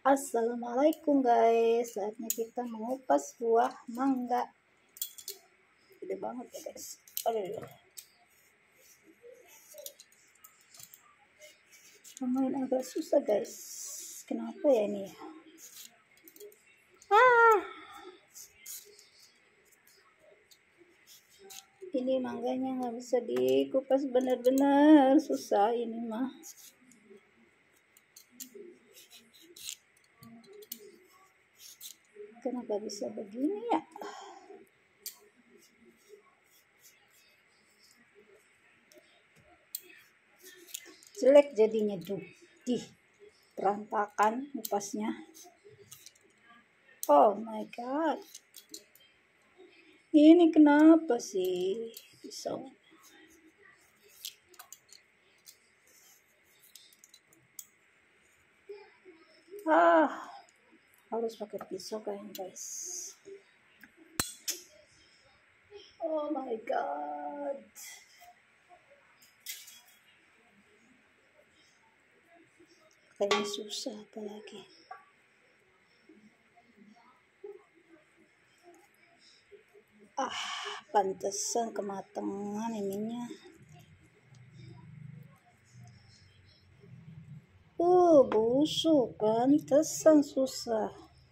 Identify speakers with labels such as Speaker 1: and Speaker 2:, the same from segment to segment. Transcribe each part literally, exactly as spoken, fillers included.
Speaker 1: Assalamualaikum guys, saatnya kita mengupas buah mangga. Gede banget ya guys. Aduh, lumayan agak susah guys. Kenapa ya ini ya? Ah, ini mangganya nggak bisa dikupas benar-benar, susah ini mah. Kenapa bisa begini ya? Jelek jadinya tuh. Ih, berantakan ngupasnya. Oh my god. Ini kenapa sih pisau? Ah, harus pakai pisau kayaknya guys. Oh my god. Kayaknya susah apalagi. Ah, pantesan kematangan ininya. Uh, busuk, pantesan susah.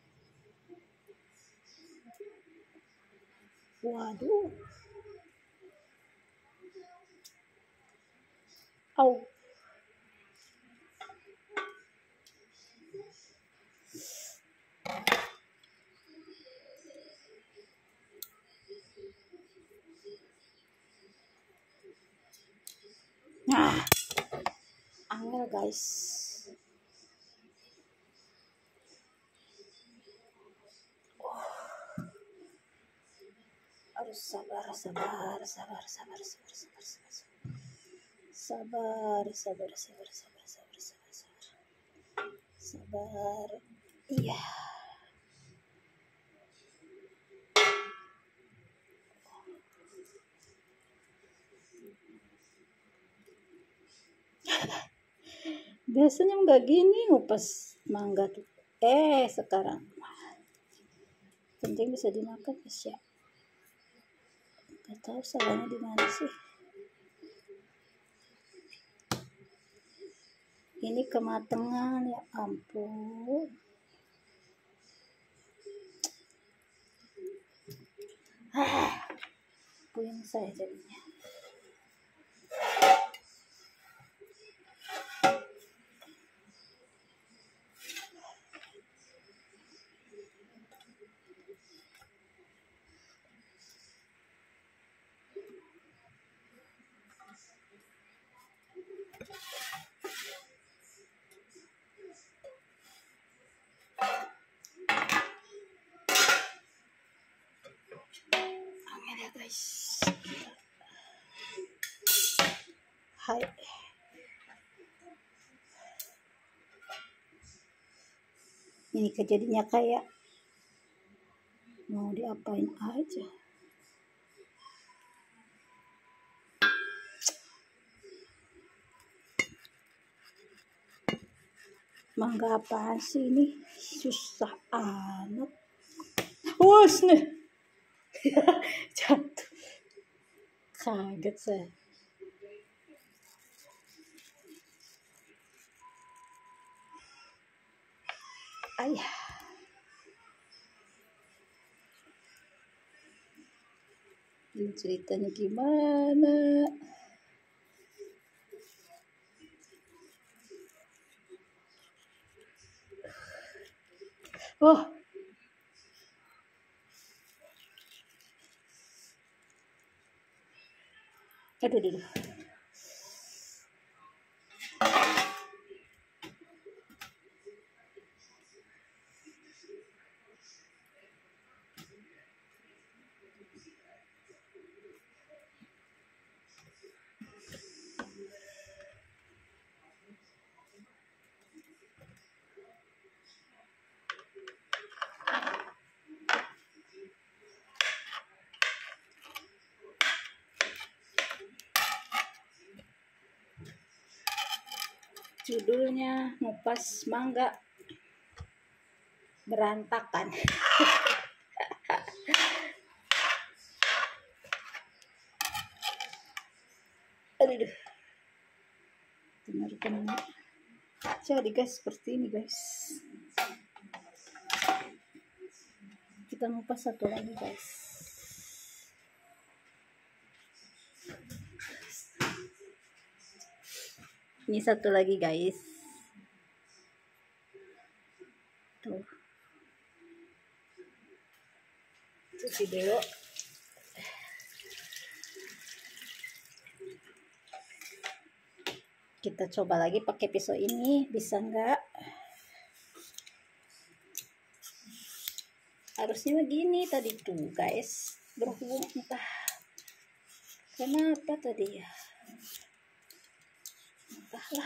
Speaker 1: Waduh. Au. Nah, angel guys. Oh. Harus sabar, sabar, sabar, sabar, sabar, sabar, sabar, sabar, sabar, sabar, sabar, sabar, sabar, sabar, sabar. Iya. Biasanya nggak gini ngupas mangga tuh. Eh, sekarang penting bisa dimakan guys ya. Gak tahu salahnya di mana sih. Ini kematangan ya ampun. Ah, puyeng saya jadinya. Angin ya guys. Hai. Ini kejadiannya kayak mau diapain aja. Mangga apaan sih ini? Susah amat. Wus nih. Jatuh. Kaget saya. Ayah. Ini ceritanya gimana? Oh. Aduh, aduh, aduh. Judulnya ngupas mangga. berantakan. Aduh, benar-benar jadi guys, seperti ini guys. Kita ngupas satu lagi guys. Ini satu lagi guys. Tuh. Cuci dulu. Kita coba lagi pakai pisau ini, bisa nggak? Harusnya begini tadi tuh guys, berhubung entah kenapa tadi ya, entahlah.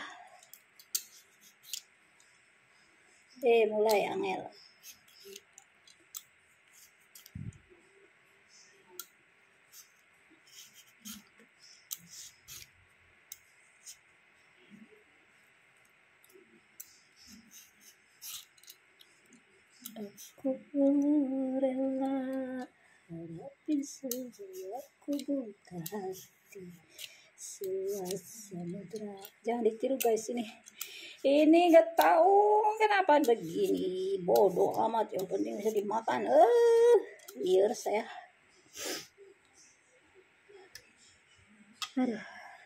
Speaker 1: Eh, mulai angel. Aku rela hadapin semua, aku buka hati seluas samudra. Jangan ditiru guys ini. Ini nggak tahu kenapa begini. Bodoh amat, yang penting bisa dimakan. Eh, liar saya. Aduh.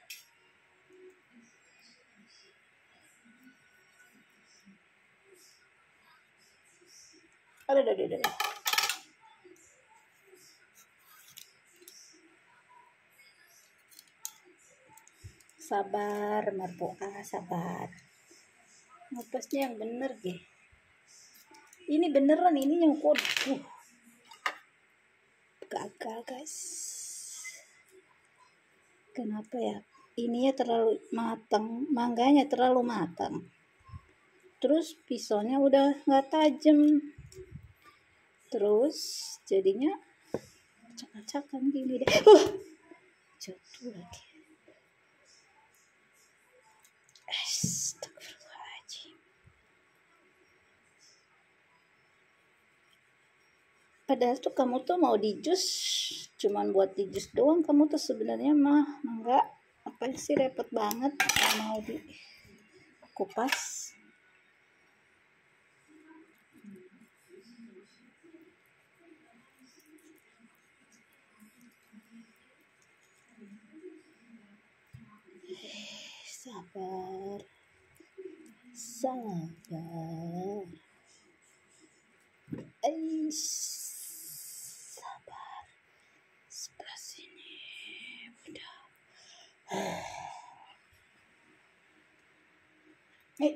Speaker 1: Aduh, aduh, aduh, aduh. Sabar, Marpoa, sabar. Ngepasnya yang bener deh. Ini beneran, ini yang kode. Uh. Gagal guys. Kenapa ya? Ininya terlalu matang, mangganya terlalu matang. Terus pisaunya udah nggak tajam. Terus jadinya acak-acakan gini deh. Uh, jatuh lagi. Astagfirullahaladzim. Padahal tuh kamu tuh mau di jus, cuman buat di jus doang. Kamu tuh sebenarnya mah enggak, apa sih, repot banget mau di kupas. Sabar, sabar, Eish, sabar, sebelah sini, udah. Eh.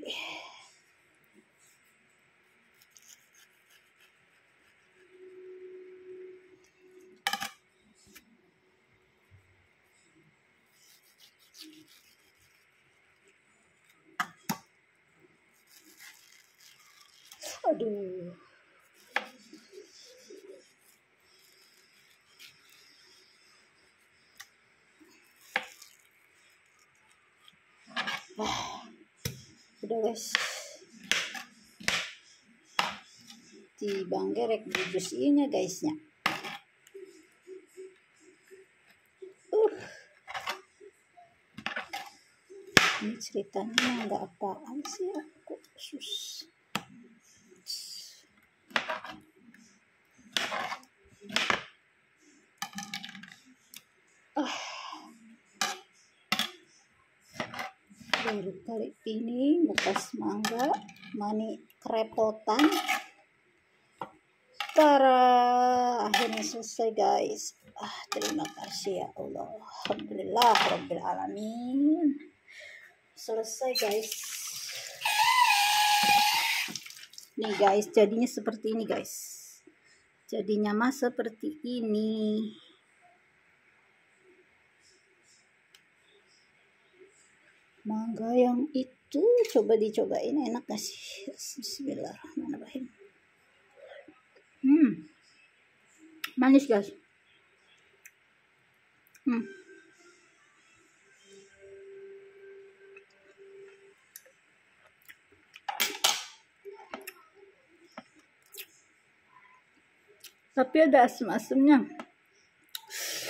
Speaker 1: Aduh. Wah, udah guys. Di banggerek di jus ini guysnya. Uh. Ini ceritanya nggak apaan sih aku sus. Ah. Baru kali ini ngupas mangga, mani kerepotan. Tara, akhirnya selesai guys. Ah, terima kasih ya Allah. Alhamdulillah rabbil alamin. Selesai guys. Nih guys, jadinya seperti ini guys. Jadinya mah seperti ini. Mangga yang itu coba dicobain, enak gak sih? Bismillahirrahmanirrahim. Hmm, manis guys. Hmm. tapi ada asam-asamnya.